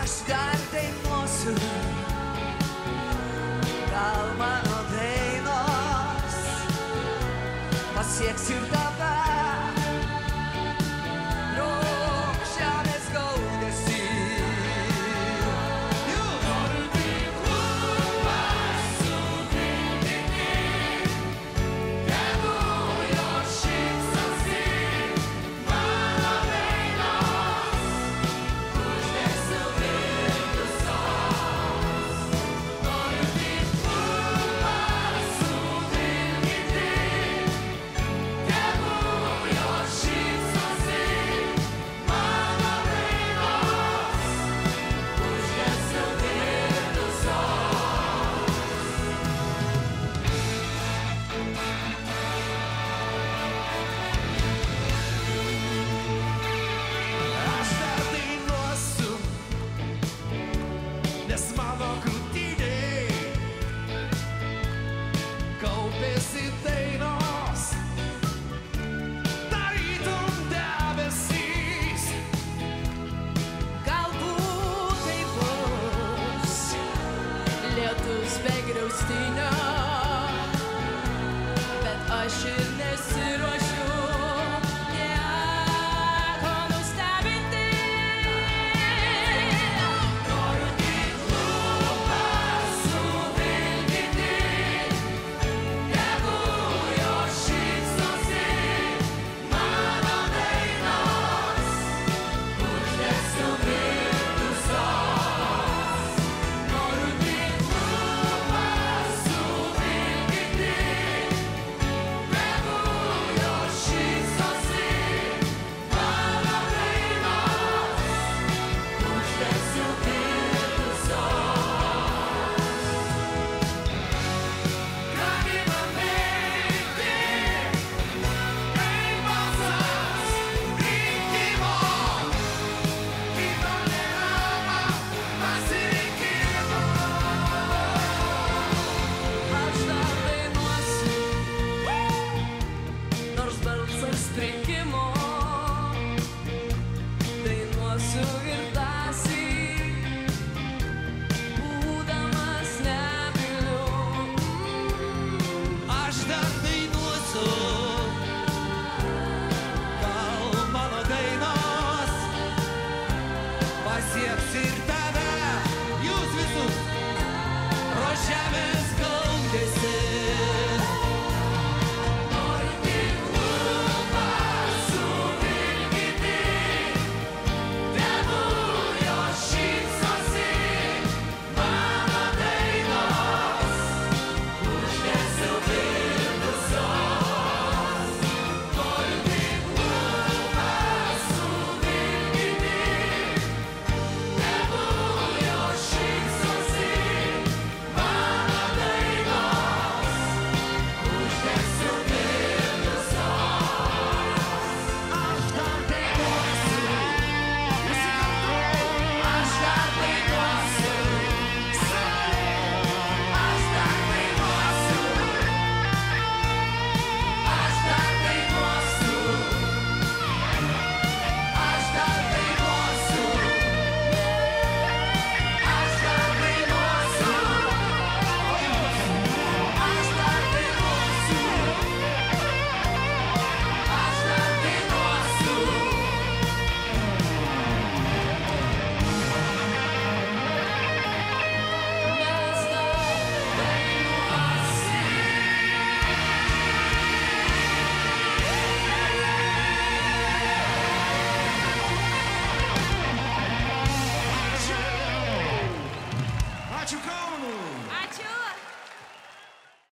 dar dainuosiu, gal mano dainos pasieks ir tave. Rok žemės gaudesį. Noriu tik lūpas suvildyti, tegu jos šypsosi mano dainos, uždegsiu virtusos. Noriu tik lūpas suvildyti, tegu jos šypsosi mano dainos, uždegsiu virtusos. Aš dar dainuosiu, nes mano krūtinėj kaupiasi dainos, tarytum debesys. Galbūt tai bus lietus be griaustinio, bet aš ir nesiruošiu nieko nustebinti. Noriu tik lūpas suvildyti, tegu jos šypsosi mano dainos, uždegsiu virtusos. Noriu tik lūpas suvildyti, tegu jos šypsosi mano dainos, uždegsiu virtusos. Gali man veikti, kai balsas rinkimo, kito nėra pasirinkimo. Aš dar dainuosiu, nors balsas rinkimo, dainuosiu